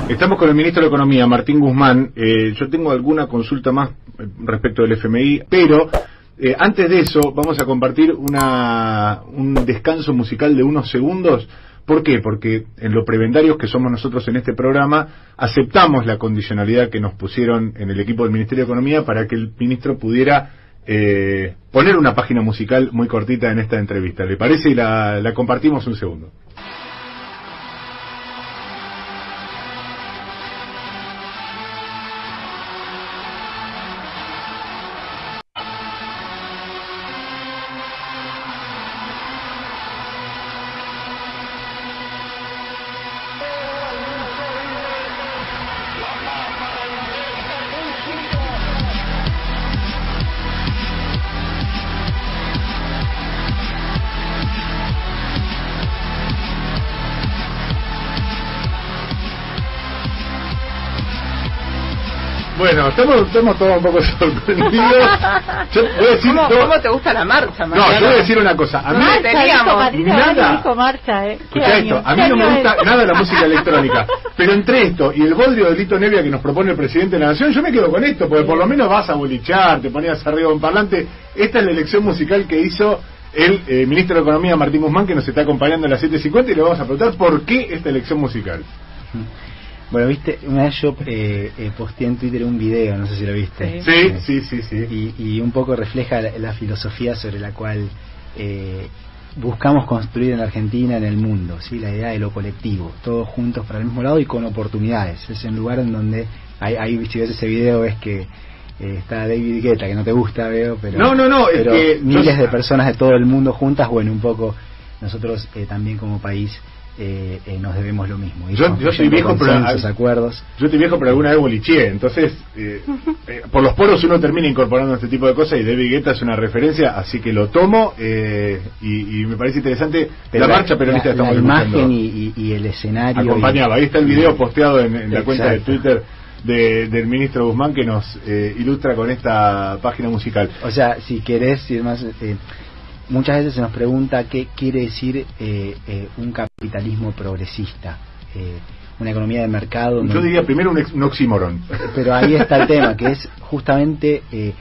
Estamos con el ministro de Economía, Martín Guzmán. Yo tengo alguna consulta más respecto del FMI, pero antes de eso vamos a compartir un descanso musical de unos segundos. ¿Por qué? Porque en los prebendarios que somos nosotros en este programa aceptamos la condicionalidad que nos pusieron en el equipo del Ministerio de Economía para que el ministro pudiera poner una página musical muy cortita en esta entrevista. ¿Le parece? Y la compartimos un segundo. Bueno, estamos todos un poco sorprendidos. Yo voy a decir, ¿Cómo te gusta la marcha, Mariano? No, yo voy a decir una cosa. A mí a mí no me gusta nada la música electrónica. Pero entre esto y el bodrio de Lito Nevia que nos propone el presidente de la Nación, yo me quedo con esto, porque por lo menos vas a bolichar, te ponías arriba de un parlante. Esta es la elección musical que hizo el ministro de Economía, Martín Guzmán, que nos está acompañando a las 7:50, y le vamos a preguntar por qué esta elección musical. Bueno, viste, una vez yo posteé en Twitter un video, no sé si lo viste. Sí. Y un poco refleja la filosofía sobre la cual buscamos construir en la Argentina, en el mundo, ¿sí? La idea de lo colectivo, todos juntos para el mismo lado y con oportunidades. Es un lugar en donde si ves ese video ves que está David Guetta, que no te gusta, veo, pero pero es que miles de personas de todo el mundo juntas, bueno, un poco nosotros también como país nos debemos lo mismo. Yo soy viejo, pero acuerdos. Yo estoy viejo, pero alguna vez boliché, entonces por los poros uno termina incorporando este tipo de cosas, y David Guetta es una referencia, así que lo tomo, y me parece interesante. Pero la marcha peronista la imagen y el escenario acompañaba. Ahí está el video posteado en la cuenta de Twitter del ministro Guzmán, que nos ilustra con esta página musical. O sea, si querés ir más, muchas veces se nos pregunta qué quiere decir un capitalismo progresista, una economía de mercado. Yo diría primero un oxímoron. Pero ahí está el tema, que es justamente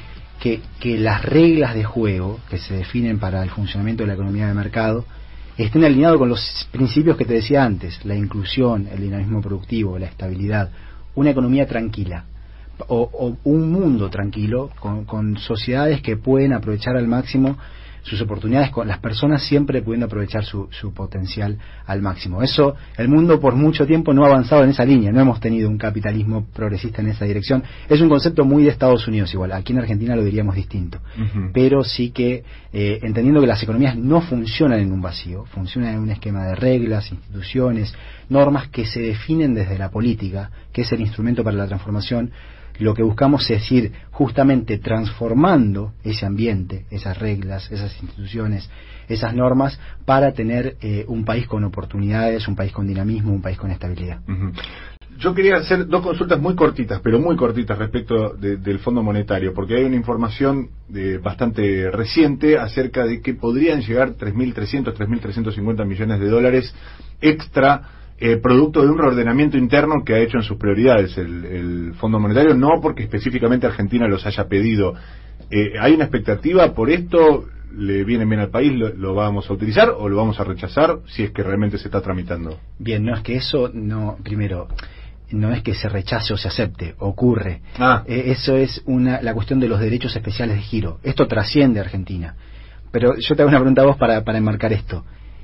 que las reglas de juego que se definen para el funcionamiento de la economía de mercado estén alineados con los principios que te decía antes: la inclusión, el dinamismo productivo, la estabilidad, una economía tranquila, o un mundo tranquilo, con sociedades que pueden aprovechar al máximo sus oportunidades, con las personas siempre pudiendo aprovechar su potencial al máximo. Eso, el mundo por mucho tiempo no ha avanzado en esa línea, no hemos tenido un capitalismo progresista en esa dirección. Es un concepto muy de Estados Unidos igual, aquí en Argentina lo diríamos distinto. Pero sí que, entendiendo que las economías no funcionan en un vacío, funcionan en un esquema de reglas, instituciones, normas que se definen desde la política, que es el instrumento para la transformación. Lo que buscamos es ir justamente transformando ese ambiente, esas reglas, esas instituciones, esas normas, para tener un país con oportunidades, un país con dinamismo, un país con estabilidad. Yo quería hacer dos consultas muy cortitas, pero muy cortitas, respecto del Fondo Monetario, porque hay una información bastante reciente acerca de que podrían llegar 3.300, 3.350 millones de dólares extra, producto de un reordenamiento interno que ha hecho en sus prioridades el Fondo Monetario, no porque específicamente Argentina los haya pedido. ¿Hay una expectativa por esto? ¿Le viene bien al país? ¿Lo vamos a utilizar o lo vamos a rechazar si es que realmente se está tramitando? Bien, no es que eso, primero, no es que se rechace o se acepte, ocurre. Eso es la cuestión de los derechos especiales de giro. Esto trasciende a Argentina. Pero yo te hago una pregunta a vos para enmarcar esto.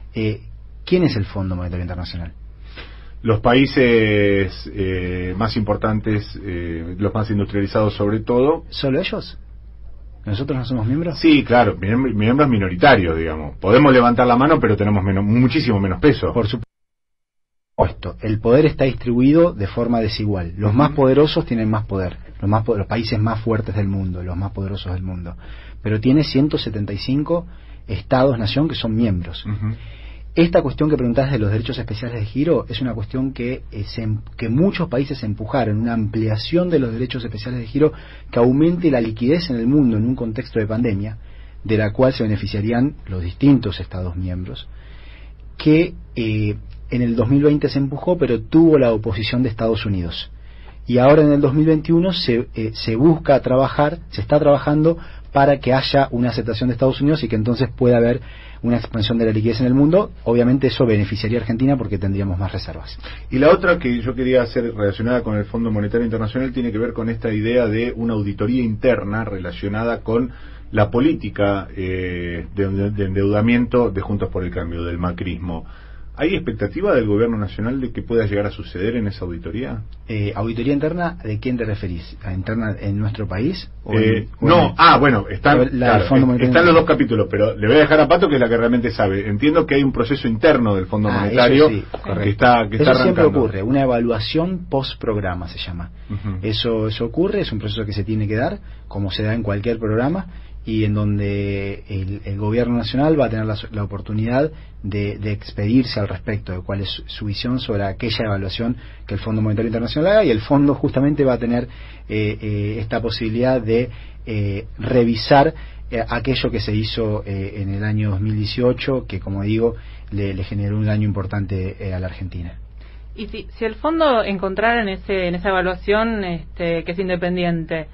¿Quién es el Fondo Monetario Internacional? Los países más importantes, los más industrializados sobre todo. ¿Solo ellos? ¿Nosotros no somos miembros? Sí, claro, miembros minoritarios, digamos. Podemos levantar la mano, pero tenemos muchísimo menos peso. Por supuesto. El poder está distribuido de forma desigual. Los más poderosos tienen más poder. Los países más fuertes del mundo, los más poderosos del mundo. Pero tiene 175 estados-nación que son miembros. Esta cuestión que preguntás de los derechos especiales de giro es una cuestión que muchos países empujaron, una ampliación de los derechos especiales de giro que aumente la liquidez en el mundo en un contexto de pandemia, de la cual se beneficiarían los distintos estados miembros, que en el 2020 se empujó, pero tuvo la oposición de Estados Unidos. Y ahora en el 2021 se está trabajando para que haya una aceptación de Estados Unidos y que entonces pueda haber una expansión de la liquidez en el mundo. Obviamente eso beneficiaría a Argentina porque tendríamos más reservas. Y la otra que yo quería hacer relacionada con el Fondo Monetario Internacional tiene que ver con esta idea de una auditoría interna relacionada con la política de endeudamiento de Juntos por el Cambio, del macrismo. ¿Hay expectativa del gobierno nacional de que pueda llegar a suceder en esa auditoría? ¿Auditoría interna? ¿De quién te referís? ¿A interna en nuestro país? Bueno, están los dos capítulos, pero le voy a dejar a Pato, que es la que realmente sabe. Entiendo que hay un proceso interno del Fondo Monetario que está arrancando. Eso siempre ocurre, una evaluación post-programa se llama. Eso ocurre, es un proceso que se tiene que dar, como se da en cualquier programa, y en donde el gobierno nacional va a tener la oportunidad de expedirse al respecto de cuál es su visión sobre aquella evaluación que el Fondo Monetario Internacional haga, y el fondo justamente va a tener esta posibilidad de revisar aquello que se hizo en el año 2018, que como digo le generó un daño importante a la Argentina. Y si el fondo encontrara en esa evaluación que es independiente,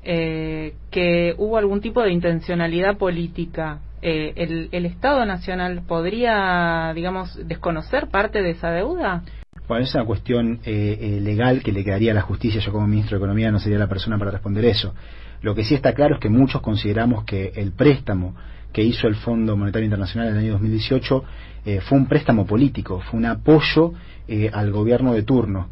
que hubo algún tipo de intencionalidad política, ¿el Estado Nacional podría, digamos, desconocer parte de esa deuda? Bueno, es una cuestión legal que le quedaría a la justicia. Yo como ministro de Economía no sería la persona para responder eso. Lo que sí está claro es que muchos consideramos que el préstamo que hizo el Fondo Monetario Internacional en el año 2018 fue un préstamo político, fue un apoyo al gobierno de turno.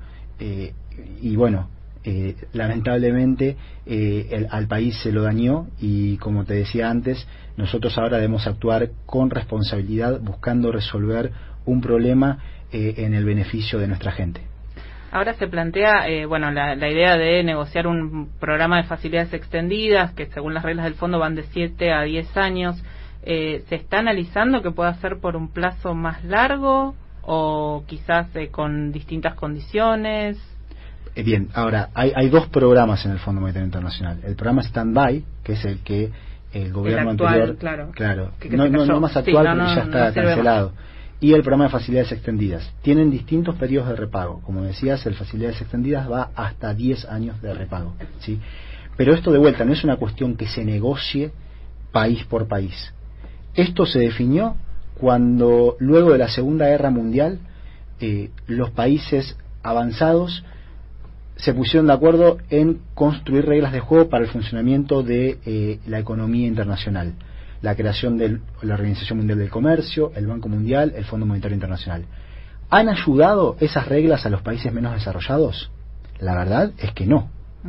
Y bueno, lamentablemente al país se lo dañó, y como te decía antes, nosotros ahora debemos actuar con responsabilidad buscando resolver un problema en el beneficio de nuestra gente. Ahora se plantea la idea de negociar un programa de facilidades extendidas que según las reglas del fondo van de 7 a 10 años. ¿Se está analizando que pueda ser por un plazo más largo o quizás con distintas condiciones? Bien, ahora, hay dos programas en el Fondo Monetario Internacional. El programa Stand-by, que es el que el gobierno anterior... Claro, no más actual, porque ya está cancelado. Y el programa de facilidades extendidas. Tienen distintos periodos de repago. Como decías, el facilidades extendidas va hasta 10 años de repago, ¿sí? Pero esto de vuelta no es una cuestión que se negocie país por país. Esto se definió cuando, luego de la Segunda Guerra Mundial, los países avanzados se pusieron de acuerdo en construir reglas de juego para el funcionamiento de la economía internacional, la creación de la Organización Mundial del Comercio, el Banco Mundial, el Fondo Monetario Internacional. ¿Han ayudado esas reglas a los países menos desarrollados? La verdad es que no,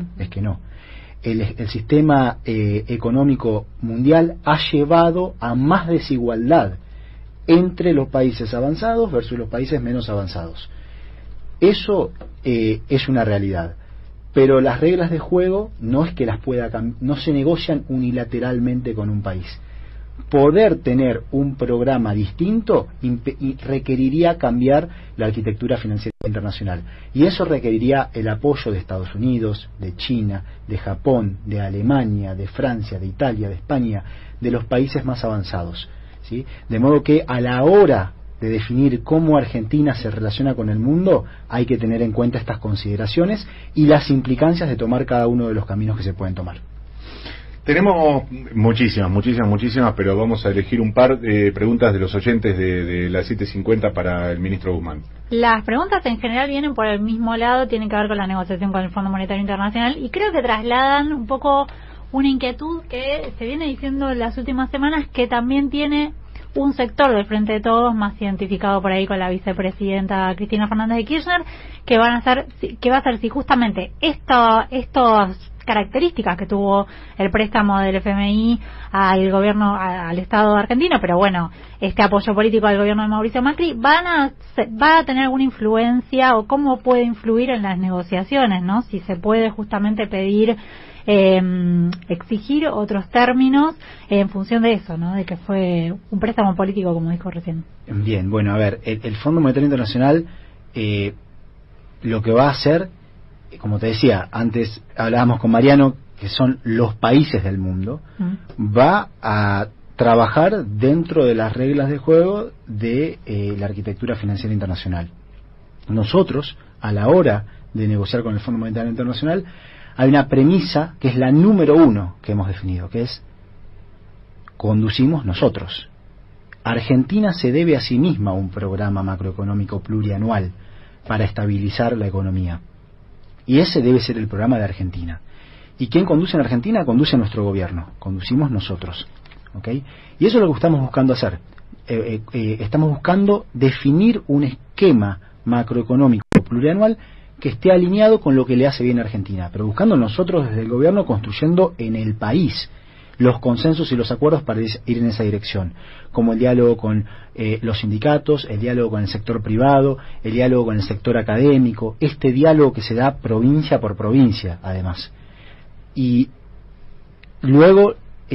El sistema económico mundial ha llevado a más desigualdad entre los países avanzados versus los países menos avanzados. Eso es una realidad, pero las reglas de juego no es que no se negocian unilateralmente con un país. Poder tener un programa distinto requeriría cambiar la arquitectura financiera internacional, y eso requeriría el apoyo de Estados Unidos, de China, de Japón, de Alemania, de Francia, de Italia, de España, de los países más avanzados, ¿sí? De modo que a la hora de definir cómo Argentina se relaciona con el mundo, hay que tener en cuenta estas consideraciones y las implicancias de tomar cada uno de los caminos que se pueden tomar. Tenemos muchísimas, pero vamos a elegir un par de preguntas de los oyentes de las 7:50 para el ministro Guzmán. Las preguntas en general vienen por el mismo lado, tienen que ver con la negociación con el Fondo Monetario Internacional, y creo que trasladan un poco una inquietud que se viene diciendo en las últimas semanas, que también tiene un sector del Frente de Todos, más identificado por ahí con la vicepresidenta Cristina Fernández de Kirchner, que va a ser si justamente estas características que tuvo el préstamo del FMI al gobierno, al Estado argentino, pero bueno, este apoyo político al gobierno de Mauricio Macri, va a tener alguna influencia, o cómo puede influir en las negociaciones, ¿no? Si se puede justamente pedir, exigir otros términos en función de eso, ¿no? De que fue un préstamo político, como dijo recién. Bien, bueno, a ver, el Fondo Monetario Internacional lo que va a hacer, como te decía, antes hablábamos con Mariano, que son los países del mundo, va a trabajar dentro de las reglas de juego de la arquitectura financiera internacional. Nosotros, a la hora de negociar con el Fondo Monetario Internacional, hay una premisa que es la número 1 que hemos definido, que es: conducimos nosotros. Argentina se debe a sí misma un programa macroeconómico plurianual para estabilizar la economía. Y ese debe ser el programa de Argentina. ¿Y quién conduce en Argentina? Conduce nuestro gobierno. Conducimos nosotros. ¿Okay? Y eso es lo que estamos buscando hacer. Estamos buscando definir un esquema macroeconómico plurianual que esté alineado con lo que le hace bien a Argentina, pero buscando nosotros desde el gobierno, construyendo en el país los consensos y los acuerdos para ir en esa dirección, como el diálogo con los sindicatos, el diálogo con el sector privado, el diálogo con el sector académico, este diálogo que se da provincia por provincia, además. Y luego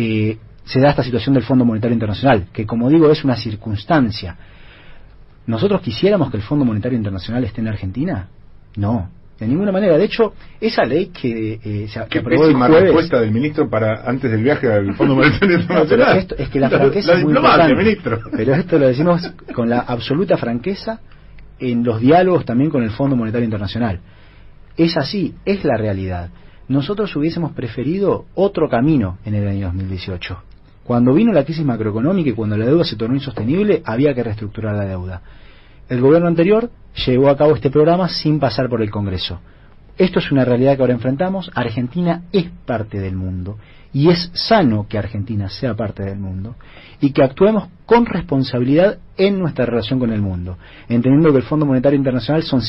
se da esta situación del Fondo Monetario Internacional, que, como digo, es una circunstancia. ¿Nosotros quisiéramos que el Fondo Monetario Internacional esté en Argentina? No, de ninguna manera. De hecho, esa ley que se aprobó el jueves... respuesta del ministro para antes del viaje al Fondo Monetario Internacional. Pero esto, es que la franqueza es muy importante, ministro. Pero esto lo decimos con la absoluta franqueza en los diálogos también con el Fondo Monetario Internacional. Es así, es la realidad. Nosotros hubiésemos preferido otro camino en el año 2018. Cuando vino la crisis macroeconómica y cuando la deuda se tornó insostenible, había que reestructurar la deuda. El gobierno anterior llevó a cabo este programa sin pasar por el Congreso. Esto es una realidad que ahora enfrentamos. Argentina es parte del mundo y es sano que Argentina sea parte del mundo y que actuemos con responsabilidad en nuestra relación con el mundo, entendiendo que el Fondo Monetario Internacional son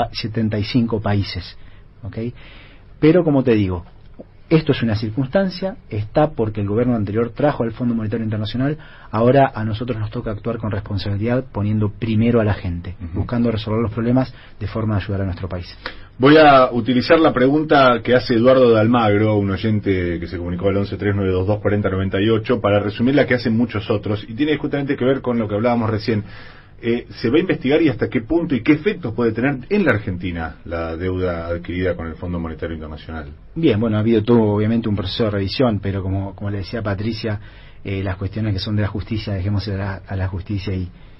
175 países, ¿okay? Pero, como te digo, esto es una circunstancia, está porque el gobierno anterior trajo al Fondo Monetario Internacional. Ahora a nosotros nos toca actuar con responsabilidad, poniendo primero a la gente, buscando resolver los problemas de forma de ayudar a nuestro país. Voy a utilizar la pregunta que hace Eduardo de Almagro, un oyente que se comunicó al 1139224098, para resumir la que hacen muchos otros, y tiene justamente que ver con lo que hablábamos recién. ¿Se va a investigar y hasta qué punto y qué efectos puede tener en la Argentina la deuda adquirida con el Fondo Monetario Internacional? Bien, bueno, ha habido todo obviamente un proceso de revisión, pero como le decía Patricia, las cuestiones que son de la justicia, dejemos a la justicia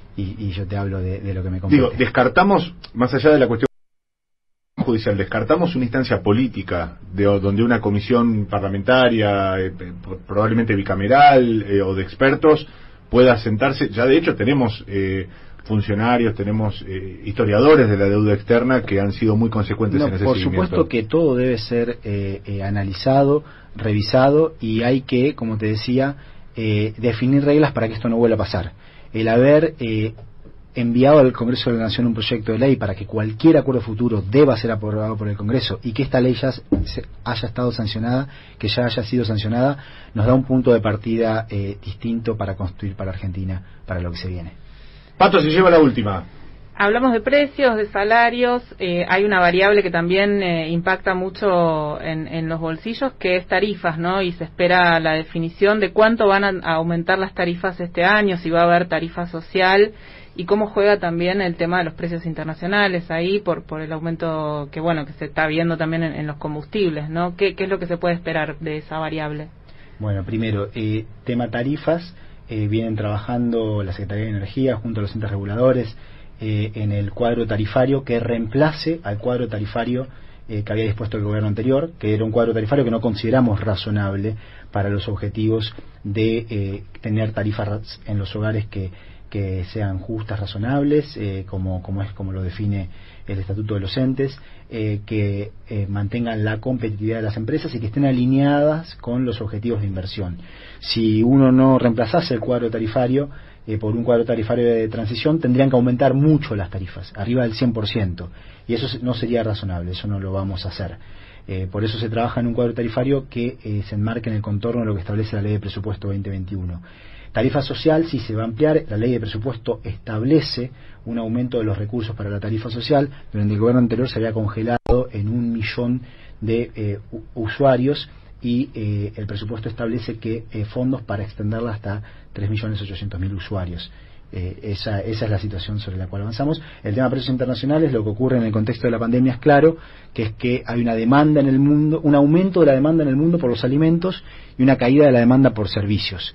y yo te hablo de lo que me compete. Digo, descartamos, más allá de la cuestión judicial, descartamos una instancia política donde una comisión parlamentaria, probablemente bicameral o de expertos, pueda sentarse. Ya de hecho tenemos funcionarios, tenemos historiadores de la deuda externa que han sido muy consecuentes en ese por seguimiento. Supuesto que todo debe ser analizado, revisado, y hay que, como te decía, definir reglas para que esto no vuelva a pasar. El haber enviado al Congreso de la Nación un proyecto de ley para que cualquier acuerdo futuro deba ser aprobado por el Congreso y que esta ley ya haya estado sancionada, que ya haya sido sancionada, nos da un punto de partida distinto para construir para Argentina, para lo que se viene. Pato, se lleva la última. Hablamos de precios, de salarios, hay una variable que también impacta mucho en los bolsillos, que es tarifas, ¿no? Y se espera la definición de cuánto van a aumentar las tarifas este año, si va a haber tarifa social, y cómo juega también el tema de los precios internacionales ahí por el aumento que se está viendo también en los combustibles, ¿no? ¿Qué es lo que se puede esperar de esa variable? Bueno, primero, tema tarifas, vienen trabajando la Secretaría de Energía junto a los entes reguladores en el cuadro tarifario que reemplace al cuadro tarifario que había dispuesto el gobierno anterior, que era un cuadro tarifario que no consideramos razonable para los objetivos de tener tarifas en los hogares que sean justas, razonables, como lo define el Estatuto de los Entes, que mantengan la competitividad de las empresas y que estén alineadas con los objetivos de inversión. Si uno no reemplazase el cuadro tarifario por un cuadro tarifario de transición, tendrían que aumentar mucho las tarifas, arriba del 100%, y eso no sería razonable, eso no lo vamos a hacer. Por eso se trabaja en un cuadro tarifario que se enmarque en el contorno de lo que establece la Ley de Presupuesto 2021. Tarifa social sí se va a ampliar. La Ley de Presupuesto establece un aumento de los recursos para la tarifa social. Durante el gobierno anterior se había congelado en 1 millón de usuarios y el presupuesto establece que fondos para extenderla hasta 3.800.000 usuarios. Esa es la situación sobre la cual avanzamos. El tema de precios internacionales, lo que ocurre en el contexto de la pandemia es claro, que es que hay una demanda en el mundo, un aumento de la demanda en el mundo por los alimentos y una caída de la demanda por servicios.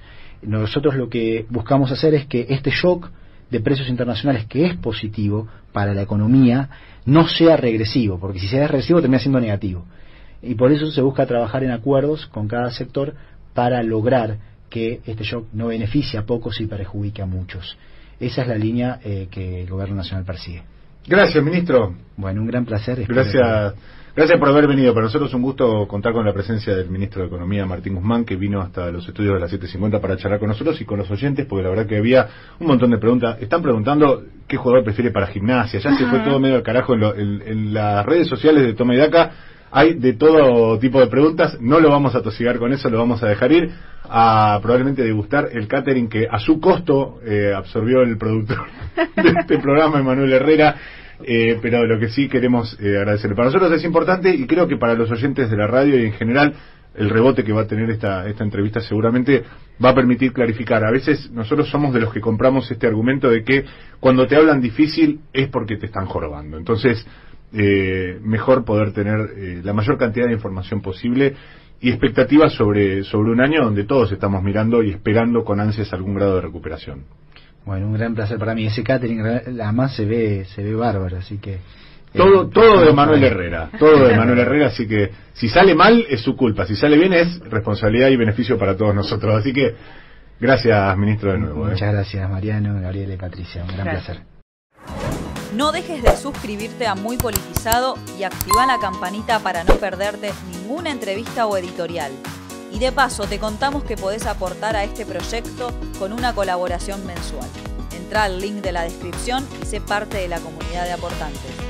nosotros lo que buscamos hacer es que este shock de precios internacionales, que es positivo para la economía, no sea regresivo, porque si sea regresivo termina siendo negativo. Y por eso se busca trabajar en acuerdos con cada sector para lograr que este shock no beneficie a pocos y perjudique a muchos. Esa es la línea que el Gobierno Nacional persigue. Gracias, ministro. Bueno, un gran placer. Gracias por haber venido. Para nosotros es un gusto contar con la presencia del ministro de Economía, Martín Guzmán, que vino hasta los estudios de las 7:50 para charlar con nosotros y con los oyentes, porque la verdad que había un montón de preguntas. Están preguntando qué jugador prefiere para gimnasia. Ya se fue todo medio al carajo en las redes sociales de Toma y Daca. Hay de todo tipo de preguntas. No lo vamos a tosigar con eso, lo vamos a dejar ir a probablemente degustar el catering que a su costo absorbió el productor de este programa, Emanuel Herrera. Pero lo que sí queremos agradecerle. Para nosotros es importante, y creo que para los oyentes de la radio y en general, el rebote que va a tener esta entrevista seguramente va a permitir clarificar. A veces nosotros somos de los que compramos este argumento de que cuando te hablan difícil es porque te están jorobando. Entonces, mejor poder tener la mayor cantidad de información posible y expectativas sobre un año donde todos estamos mirando y esperando con ansias algún grado de recuperación. Bueno, un gran placer para mí. Ese catering además se ve bárbaro, así que todo de Emanuel Herrera, todo de Emanuel Herrera, así que si sale mal es su culpa, si sale bien es responsabilidad y beneficio para todos nosotros. Así que gracias, ministro, de nuevo. Muchas gracias, Mariano, Gabriel y Patricia, un gran placer. No dejes de suscribirte a Muy Politizado y activa la campanita para no perderte ninguna entrevista o editorial. Y de paso te contamos que podés aportar a este proyecto con una colaboración mensual. Entrá al link de la descripción y sé parte de la comunidad de aportantes.